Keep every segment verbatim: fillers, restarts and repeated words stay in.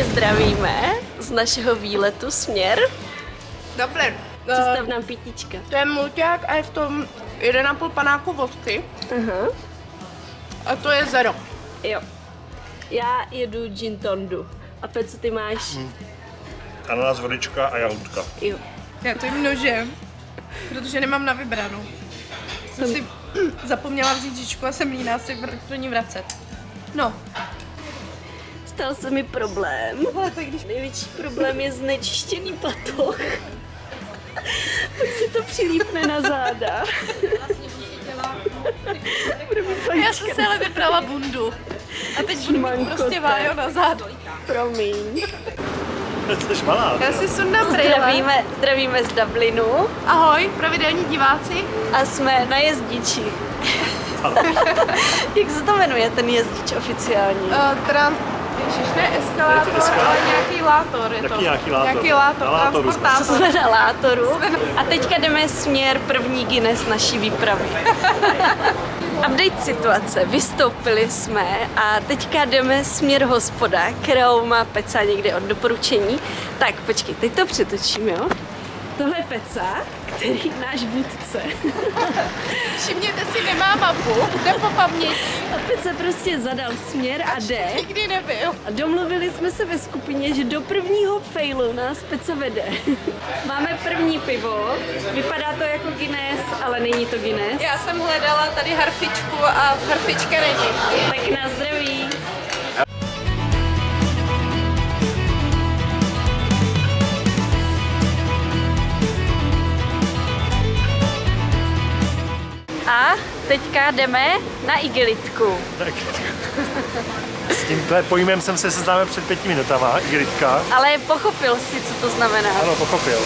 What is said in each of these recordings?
zdravíme z našeho výletu směr. Dobré. Představ nám pítička. To je mulťák a je v tom jeden a půl panáku vodky. Uh-huh. A to je zero. Jo. Já jedu gin tondu. A Pe, co ty máš? Hmm. Ananas, vodička a jahodka. Jo. Já to jim nožem, protože nemám na vybranou. Jsem si zapomněla vzít žičku a jsem líná si do ní vracet. No. Stal se mi problém. Ale tak když největší problém je znečištěný batoh. Tak si to přilípne na záda. Já jsem si ale vybrala bundu. A teď budu mít prostě vájo na zádu. Promiň. Jsi malá. Já si sundám brýle. Zdravíme, zdravíme z Dublinu. Ahoj, pravidelní diváci. A jsme na jezdiči. Jak se to jmenuje, ten jezdič oficiální? Uh, tran... Ježiš, ne eskalátor, eskalátor, ale nějaký látor je to. Jaký nějaký látor? Nějaký látor, na látoru. transportátor. Jsme na látoru. A teďka jdeme směr první Guinness naší výpravy. Update situace. Vystoupili jsme a teďka jdeme směr hospoda, kterou má Peca někde od doporučení. Tak počkej, teď to přetočím, jo? Tohle je Peca, který náš vůdce. Všimněte si, nemá mapu, jde po paměti. A Peca prostě zadal směr a jde. Nikdy nebyl. A domluvili jsme se ve skupině, že do prvního failu nás Peca vede. Máme první pivo, vypadá to jako Guinness, ale není to Guinness. Já jsem hledala tady harfičku a harfička není. Tak nás zdraví. A teďka jdeme na igelitku. Tak. S tímhle pojmem jsem se seznámil před pěti minutama, igelitka. Ale pochopil si, co to znamená. Ano, pochopil.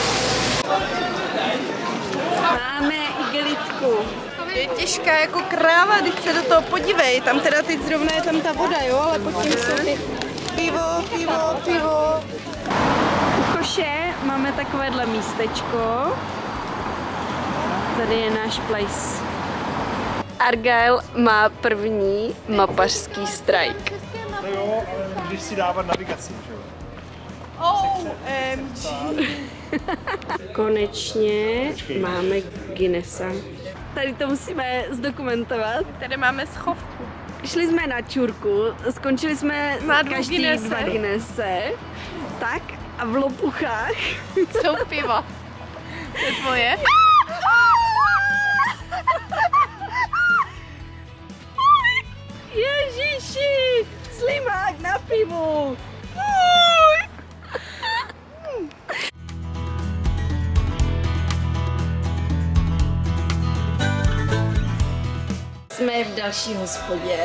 Máme igelitku. Je těžká jako kráva, když se do toho podívej. Tam teda teď zrovna je tam ta voda, jo, ale pod tím jsou ty pivo, pivo, pivo. U koše máme takovéhle místečko. Tady je náš place. Argyle má první mapařský strike. No jo, ale můžeš si dávat navigaci, že jo? O M G. Konečně máme Guinnessa. Tady to musíme zdokumentovat. Tady máme schovku. Šli jsme na čurku, skončili jsme na každý Guinnesse. dva Guinnesse. Tak a v lopuchách jsou piva. To je tvoje? Ježiši, slimák na pivu. Jsme v další hospodě.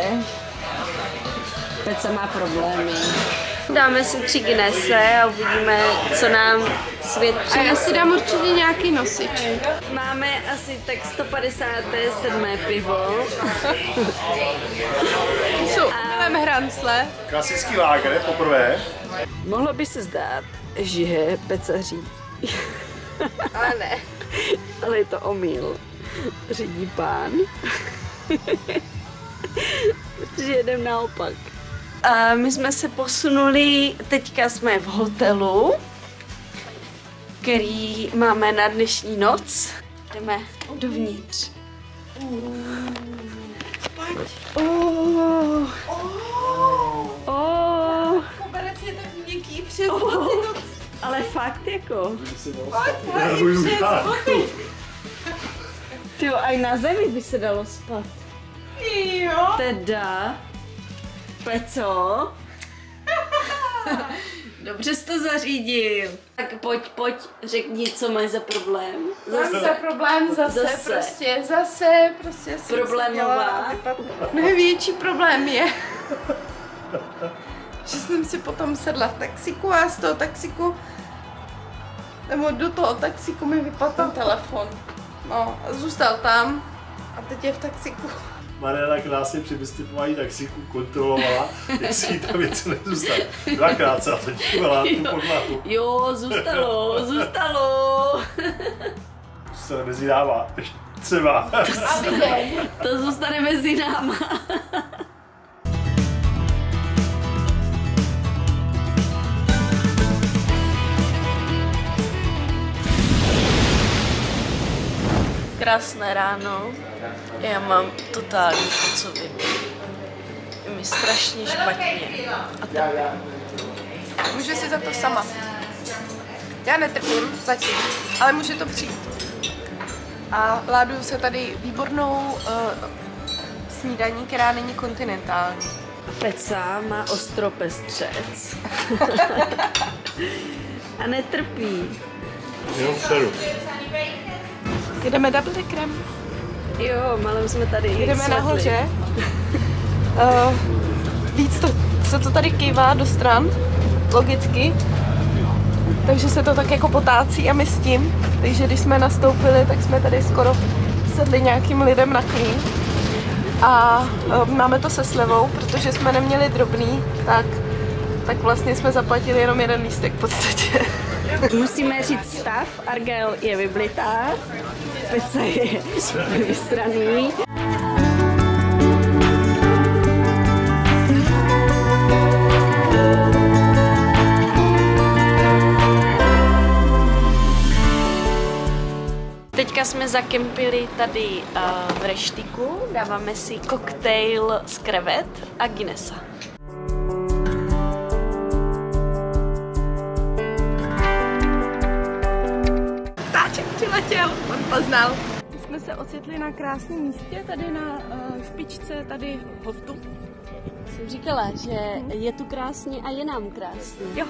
Peca má problémy. Dáme si tři Guinnesse a uvidíme, co nám svět přinese. A já si dám určitě nějaký nosič. Máme asi tak sto padesát sedm pivo. Jsou umylem hrancle. Klasický lágr, poprvé. Mohlo by se zdát, že Peca řídí. Ale ne. Ale je to omyl. Řídí pán. Protože jedem naopak. A my jsme se posunuli, teďka jsme v hotelu, který máme na dnešní noc. Jdeme dovnitř. Oh. Oh. Koberec je tak měkký přes Oh. Ale fakt jako. Tyjo, aj na zemi by se dalo spát. Jo. Teda. Peco? Dobře jsi to zařídil. Tak pojď, pojď, řekni, co máš za problém. Zase problém, zase, Zase. prostě, zase, prostě. jsem Problémová. si dělala- Největší problém je, že jsem si potom sedla v taxiku a z toho taxiku, nebo do toho taxiku mi vypadl ten telefon. No, a zůstal tam a teď je v taxiku. Mariana krásně při vystupování taxíku kontrolovala, jestli jí tam něco nezůstane. Dvakrát se na to dívala, tu podlahu. Jo, zůstalo, zůstalo. Se mezi náma, třeba. To zůstane mezi náma. Krásné ráno. Já mám totální kocovinu. Je mi strašně špatně. A to... Může si za to sama. Já netrpím zatím, ale může to přijít. A láduju se tady výbornou uh, snídaní, která není kontinentální. Peca má ostropestřec. A netrpí. Jenom seru. Jdeme double krem. Jo, malem jsme tady. Jdeme nahoře. uh, víc to, se to tady kývá do stran, logicky. Takže se to tak jako potácí a my s tím. Takže když jsme nastoupili, tak jsme tady skoro sedli nějakým lidem na klín. A uh, máme to se slevou, protože jsme neměli drobný, tak, tak vlastně jsme zaplatili jenom jeden lístek v podstatě. Musíme říct stav, Argel je vyblitá, Peca je vystraný. Teďka jsme zakempili tady uh, v reštiku, dáváme si koktejl z krevet a Guinnessa. Ptáček přiletěl, on poznal. Jsme se ocitli na krásném místě, tady na uh, špičce, tady hoftu. Jsem říkala, že je tu krásně a je nám krásně. Jo.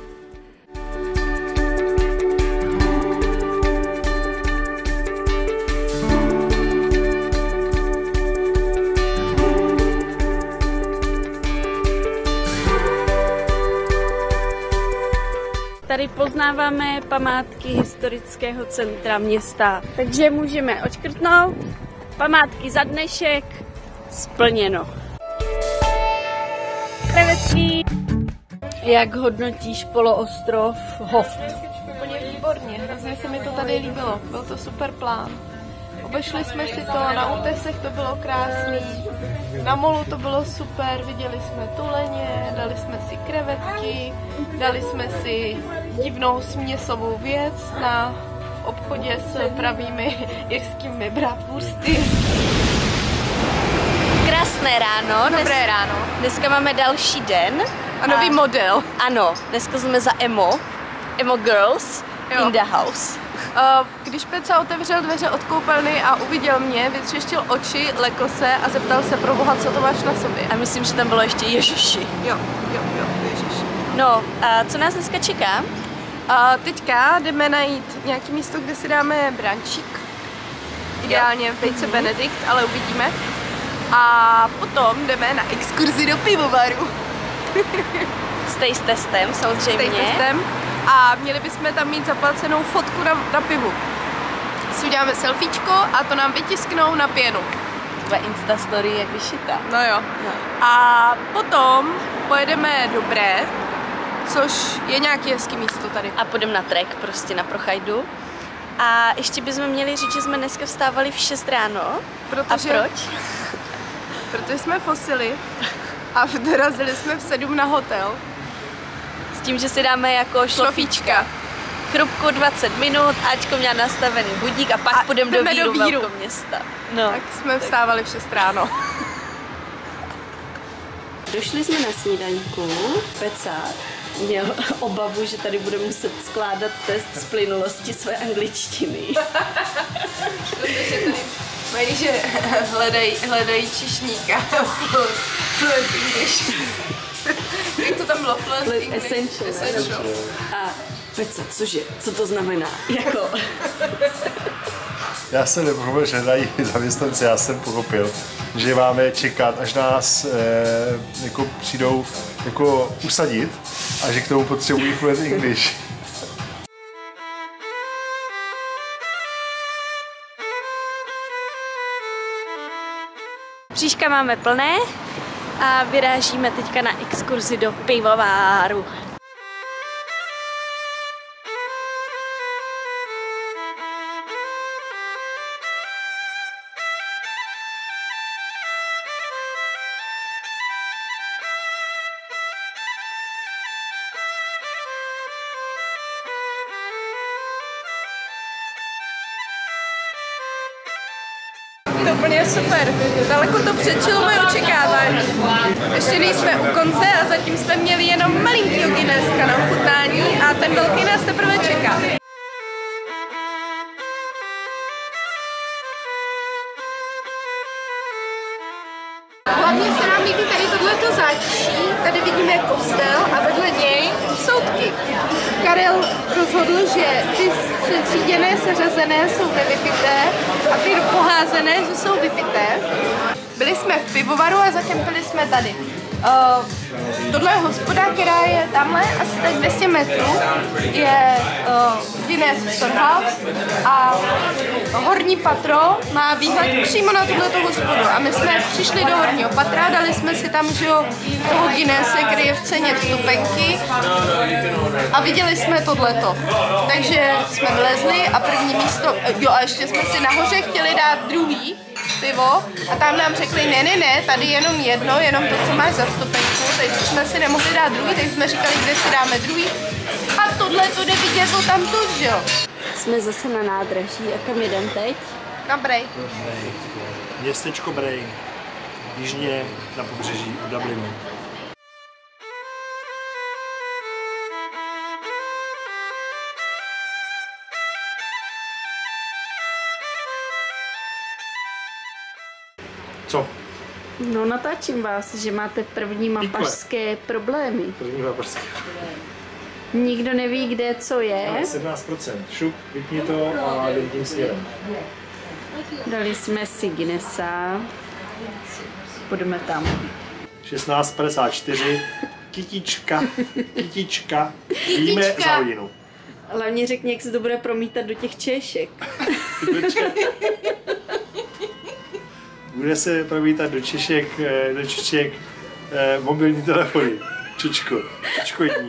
Tady poznáváme památky historického centra města, takže můžeme odškrtnout. Památky za dnešek splněno. Krevetky. Jak hodnotíš poloostrov Hoft? Úplně výborně, hrozně se mi to tady líbilo, byl to super plán. Obešli jsme si to, na útesech to bylo krásný, na molu to bylo super, viděli jsme tuleně, dali jsme si krevetky, dali jsme si divnou směsovou věc na v obchodě s pravými jirskými bratwursty. Krásné ráno. Dobré Dnes, ráno. Dneska máme další den. A nový a, model. Ano, dneska jsme za Emo. Emo Girls Jo. in the house. Uh, když Peca otevřel dveře od koupelny a uviděl mě, vytřeštil oči, lekl se a zeptal se pro boha, co to máš na sobě. A myslím, že tam bylo ještě Ježiši. Jo, jo, jo, ježiš. No, a co nás dneska čeká? A teďka jdeme najít nějaké místo, kde si dáme brančík. Ideálně vejce Benedikt, ale uvidíme. A potom jdeme na exkurzi do pivovaru. Stay s testem, samozřejmě. Stay testem. A měli bychom tam mít zaplacenou fotku na, na pivu. Si uděláme selfiečko a to nám vytisknou na pěnu. Tvoje Insta story je vyšitá. No jo. No. A potom pojedeme do Bré, což je nějaký hezký místo tady. A půjdeme na trek, prostě na Prochajdu. A ještě bychom měli říct, že jsme dneska vstávali v šest ráno. Protože, A proč? Protože jsme fosili a dorazili jsme v sedm na hotel. S tím, že si dáme jako šlofíčka. Chrupku dvacet minut, Ačko měla nastavený budík a pak A půjdeme do jdeme Víru, do Víru. velkoměsta. No. Tak jsme vstávali v šest ráno. Došli jsme na snídaňku. Peca měl obavu, že tady bude muset skládat test z plynulosti své angličtiny. Mají, že hledají, hledají čišníka. Fluent English. Jak to tam bylo? Fluent English. Essential. Essential. A Peca, cože? Co to znamená? Jako... Já jsem nepochopil, že hledají zaměstnanci, já jsem pochopil, že máme čekat, až nás eh, jako přijdou jako usadit a že k tomu potřebují fluent English. Příška máme plné a vyrážíme teďka na exkurzi do pivováru. to úplně super. Daleko to předčilo moje očekávání. Ještě nejsme u konce a zatím jsme měli jenom malinkýho Guinnesska na ochutnání a ten velký nás teprve čeká. Hlavně se nám líbí tady tohleto zátiší, tady vidíme kostel a vedle něj soudky. Karel rozhodl, že ty setříděné, seřazené jsou nevypité a ty poházené, že jsou vypité. Byli jsme v pivovaru a zakempili jsme tady. Uh, tohle je hospoda, která je tamhle asi tak dvě stě metrů, je uh, Guinness Storehouse a horní patro má výhled přímo na tuto hospodu a my jsme přišli do horního patra, dali jsme si tam, že jo, toho Guinnesse, který je v ceně vstupenky a viděli jsme tohleto. Takže jsme vlezli a první místo, jo a ještě jsme si nahoře chtěli dát druhý pivo a tam nám řekli, ne, ne, ne, tady jenom jedno, jenom to, co máš za vstupenku, takže jsme si nemohli dát druhý, takže jsme říkali, kde si dáme druhý a tohle to jde vidět o tamtud, že jo. Jsme zase na nádraží a kam jdem teď? Na Bray. Městečko Bray, jižně na pobřeží u Dublinu. Co? No natáčím vás, že máte první mapařské problémy. První mapařské. Nikdo neví, kde co je. sedmnáct procent. Šup, vypni to a jdem tím směrem. Dali jsme si Guinnessa. Půjdeme tam. šestnáct padesát čtyři. Kytička, kytička. Víme za hodinu. Hlavně řekni, jak se to bude promítat do těch Češek. Bude se promítat do Češek, do Češek eh, mobilní telefony. Čučko, čučko jední.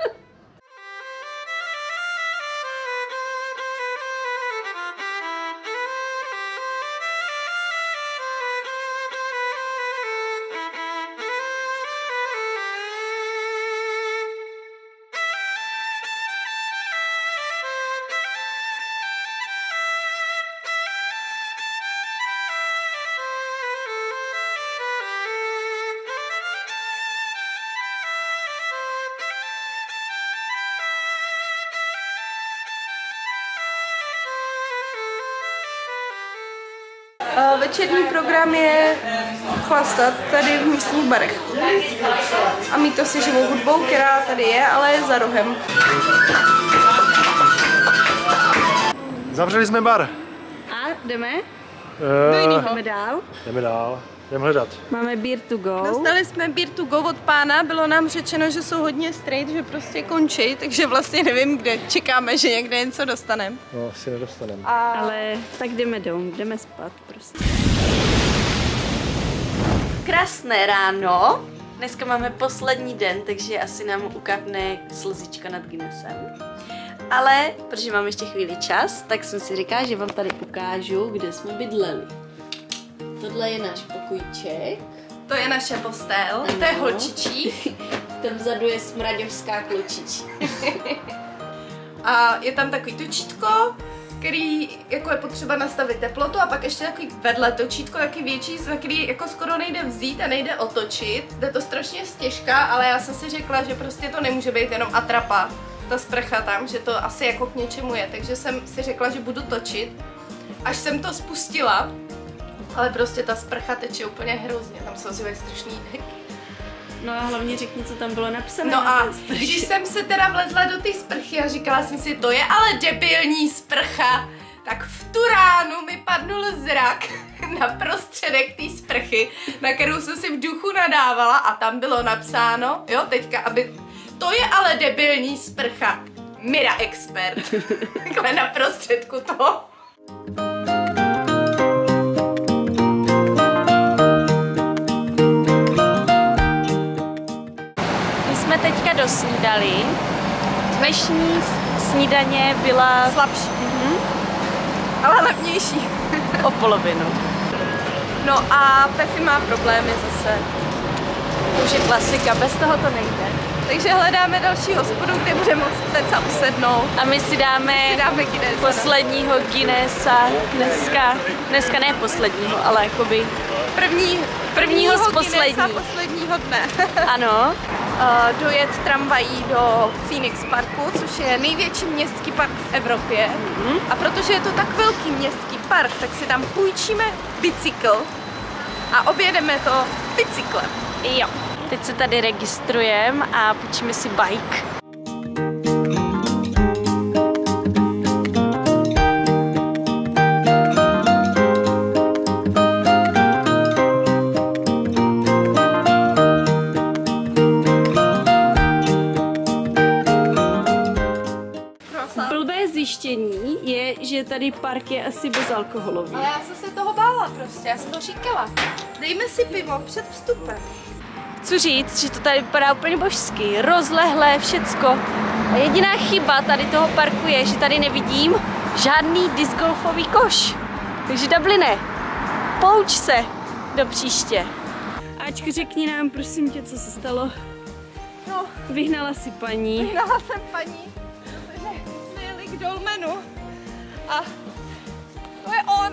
Večerní program je chlastat tady v místních barech a mít to si živou hudbou, která tady je, ale je za rohem. Zavřeli jsme bar. A jdeme? Uh, Jdeme dál? Jdeme dál. Jdeme hledat. Máme beer to go. Dostali jsme beer to go od pána, bylo nám řečeno, že jsou hodně straight, že prostě končí, takže vlastně nevím kde, čekáme, že někde něco dostaneme. No, asi nedostaneme. A... Ale tak jdeme domů, jdeme spát prostě. Krásné ráno. Dneska máme poslední den, takže asi nám ukápne slzička nad Guinnessem. Ale, protože mám ještě chvíli čas, tak jsem si říkala, že vám tady ukážu, kde jsme bydleli. Tohle je náš pokojček. To je naše postel, to je holčičí. Tam vzadu je smraďovská kločičí. A je tam takový točítko, který jako je potřeba nastavit teplotu a pak ještě takový vedle točítko, taky větší, za který jako skoro nejde vzít a nejde otočit. Jde to strašně stěžka, ale já jsem si řekla, že prostě to nemůže být jenom atrapa, ta sprcha tam, že to asi jako k něčemu je, takže jsem si řekla, že budu točit. Až jsem to spustila, ale prostě ta sprcha teče úplně hrozně, tam jsou ozývají strašný deky. No a hlavně řekni, co tam bylo napsané. No a když jsem se teda vlezla do té sprchy a říkala jsem si, to je ale debilní sprcha, tak v tu ránu mi padnul zrak na prostředek té sprchy, na kterou jsem si v duchu nadávala a tam bylo napsáno, jo, teďka, aby, to je ale debilní sprcha, Mira Expert, takhle na prostředku toho. Teďka dosnídali. Dnešní snídaně byla Slabší, mhm. ale levnější. o polovinu. No a Pefi má problémy zase. To už je klasika, bez toho to nejde. Takže hledáme další hospodu, kde budeme moct teďka usednout. A my si dáme, si dáme Guinness, posledního Guinnessa dneska. Dneska ne posledního, ale jakoby První, prvního z poslední. posledního dne. Ano. Uh, dojet tramvají do Phoenix Parku, což je největší městský park v Evropě. Mm-hmm. A protože je to tak velký městský park, tak si tam půjčíme bicykl a objedeme to bicyklem. Jo. Teď se tady registrujeme a půjčíme si bike. Blbé zjištění je, že tady park je asi bezalkoholový. Ale já jsem se toho bála prostě, já jsem to říkala. Dejme si pivo před vstupem. Chci říct, že to tady vypadá úplně božsky, rozlehlé všecko. A jediná chyba tady toho parku je, že tady nevidím žádný discgolfový koš. Takže Dubline, pouč se do příště. Ačko, řekni nám, prosím tě, co se stalo. No, Vyhnala si paní. vyhnala jsem paní, protože jsme jeli k dolmenu a to je on.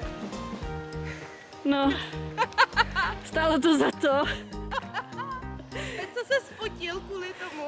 No, stálo to za to. Teď se spotil kvůli tomu.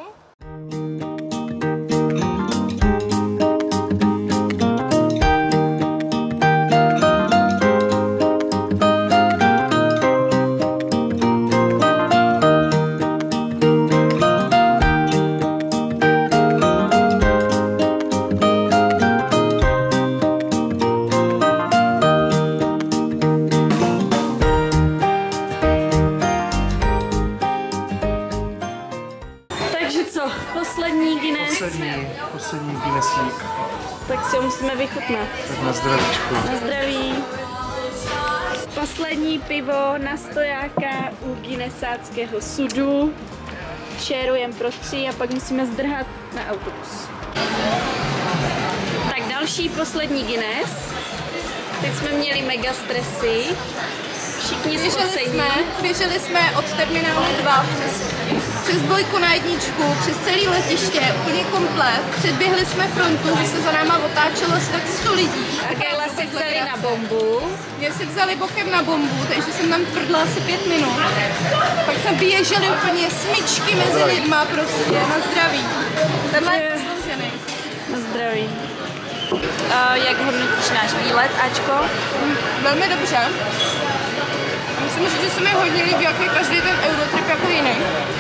Poslední Guinness. Poslední, poslední Guinnessík. Tak si ho musíme vychutnat. Tak na zdravíčku. Na zdraví. Poslední pivo na stojáka u Guinnessáckého sudu. Šérujem pro tři a pak musíme zdrhat na autobus. Tak další poslední Guinness. Teď jsme měli mega stresy. Všichni Běželi jsme, běželi jsme od terminálu dva přes, přes dvojku na jedničku, přes celý letiště, úplně komplet. Předběhli jsme frontu, kdy se za náma otáčelo asi tak sto lidí. A Kejla si vzali na bombu. Mě si vzali bokem na bombu, takže jsem tam tvrdla asi pět minut. Pak jsme běželi úplně smyčky mezi lidma prostě, na zdraví. Tenhle je zasloužený. Na zdraví. Uh, jak hodnotíš náš výlet, Ačko? Mm, velmi dobře. Musím říct, že se mi hodně líbí, jak je každý ten Eurotrip jako jiný.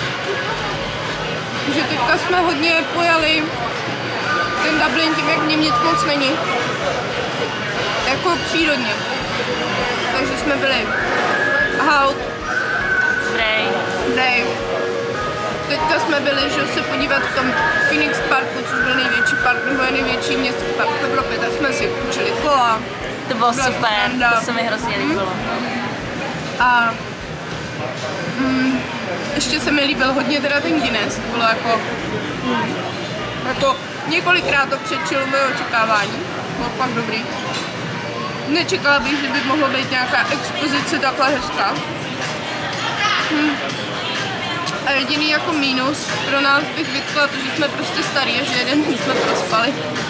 Že teďka jsme hodně pojali ten Dublin tím, jak v něm nic moc není. Jako přírodně. Takže jsme byli Hout, Bray. Bray. Teďka jsme byli, že se podívat v tom Phoenix Parku, což byl největší park, nebo je největší městský park v Evropě, tak jsme si učili kola. To bylo super, to se mi hrozně líbilo. A mm, ještě se mi líbil hodně teda ten Guinness, to bylo jako, mm, jako několikrát to předčilo moje očekávání, bylo fakt dobrý. Nečekala bych, že by mohlo být nějaká expozice takhle hezká. Mm. A jediný jako mínus pro nás bych vytkla to, že jsme prostě starý a že jeden den jsme prospali.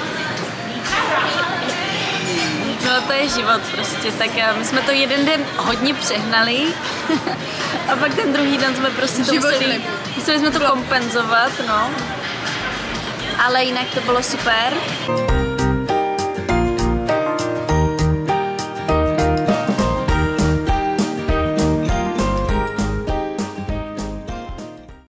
No to je život prostě, tak my jsme to jeden den hodně přehnali a pak ten druhý den jsme prostě to museli, museli jsme to kompenzovat, no. Ale jinak to bylo super.